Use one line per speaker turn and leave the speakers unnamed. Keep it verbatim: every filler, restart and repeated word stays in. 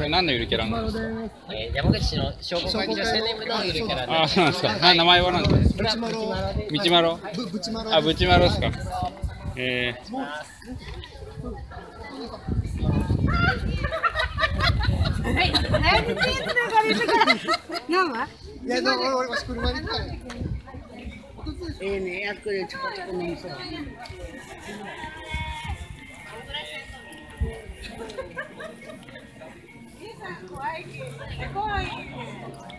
れ何のゆるキャラなんですか？
えー、山口市の商工会議所青年部のゆるキャラで。
あ、そうなんですか。あ、名前は何ですか？
ブチマロ。
ブチマロ。あ、ブチマロですか。えー。
はい、早く見えてから言ってから。何は？
いや、でも俺俺も車に行ったら。
ええね、やっくりちょこちょこ飲みそう。怖い。怖い。